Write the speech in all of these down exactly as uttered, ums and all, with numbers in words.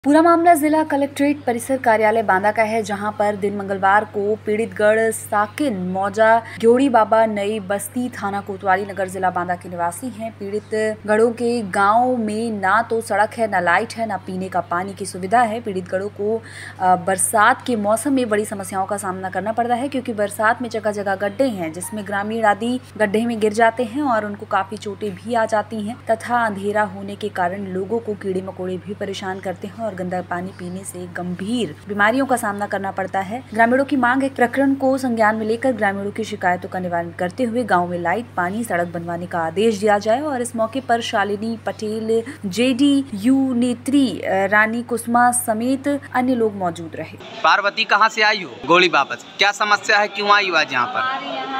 पूरा मामला जिला कलेक्ट्रेट परिसर कार्यालय बांदा का है, जहां पर दिन मंगलवार को पीड़ित गढ़ साकिन मौजा ग्योड़ी बाबा नई बस्ती थाना कोतवाली नगर जिला बांदा के निवासी हैं। पीड़ित गढ़ों के गांव में ना तो सड़क है, ना लाइट है, ना पीने का पानी की सुविधा है। पीड़ित गढ़ों को बरसात के मौसम में बड़ी समस्याओं का सामना करना पड़ता है, क्योंकि बरसात में जगह जगह गड्ढे हैं, जिसमें ग्रामीण आदि गड्ढे में गिर जाते हैं और उनको काफी चोटें भी आ जाती हैं तथा अंधेरा होने के कारण लोगों को कीड़े मकोड़े भी परेशान करते हैं और गंदा पानी पीने से गंभीर बीमारियों का सामना करना पड़ता है। ग्रामीणों की मांग है, प्रकरण को संज्ञान में लेकर ग्रामीणों की शिकायतों का निवारण करते हुए गांव में लाइट, पानी, सड़क बनवाने का आदेश दिया जाए। और इस मौके पर शालिनी पटेल, जेडी यू नेत्री, रानी कुसुमा समेत अन्य लोग मौजूद रहे। पार्वती कहाँ से आई हो? गोली बाबा से। क्या समस्या है, क्यों आई हो आज यहाँ पर?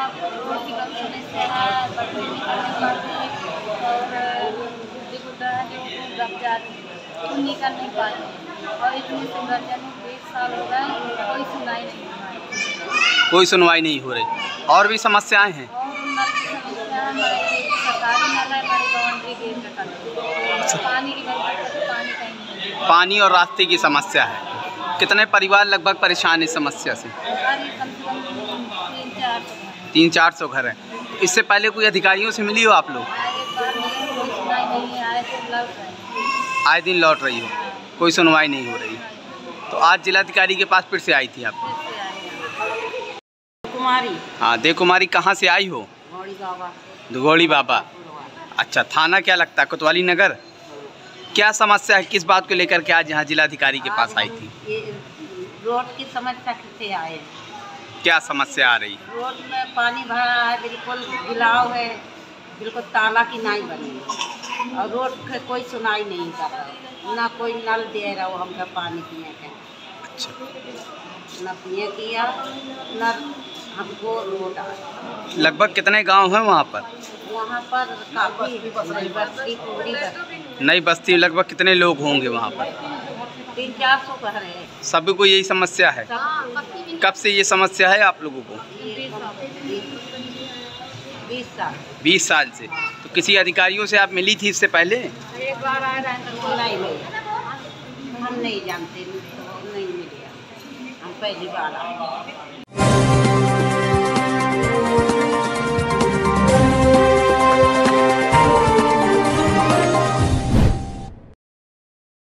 निकल नहीं पाते और इतने से बीस साल हो गए, कोई सुनवाई नहीं हो रही। कोई सुनवाई नहीं हो रही। और भी समस्याएं हैं? और नल की समस्या है, हमारे सरकारी नल है, हमारी बाउंड्री गेट का पानी की पानी कहीं नहीं। पानी और रास्ते की समस्या है। कितने परिवार लगभग परेशान इस समस्या से? कम से कम तीन चार सौ तीन चार सौ घर है। इससे पहले कोई अधिकारियों से मिली हो आप लोग? आए दिन लौट रही हो, कोई सुनवाई नहीं हो रही। तो आज जिलाधिकारी के पास फिर से आई थी आप? कुमारी। हाँ, दे कुमारी कहाँ से आई हो? गौड़ी बाबा। गौड़ी बाबा। अच्छा, थाना क्या लगता है? कोतवाली नगर। क्या समस्या है, किस बात को लेकर के आज यहाँ जिलाधिकारी के पास आई थी? ये रोड की समस्या से आए। क्या समस्या आ रही है? रोड में पानी भरा है, बिल्कुल गिलाव है, बिल्कुल ताला की नाई बनी है और रोड पे कोई सुनाई नहीं कर रहा, ना कोई नल दे रहा हो हमको पानी पीने के। अच्छा। न पिए किया न हमको रोड आ। लगभग कितने गांव हैं वहाँ पर? वहाँ पर काफ़ी नई बस्ती पूरी नई बस्ती लगभग कितने लोग होंगे वहाँ पर? तीन चार सौ घर है। सभी को यही समस्या है? कब से ये समस्या है आप लोगों को? बीस साल। बीस साल से। तो किसी अधिकारियों से आप मिली थी इससे पहले? एक बार आए तो नहीं मिले, हम नहीं जानते, नहीं मिले, हम पहली बार आए।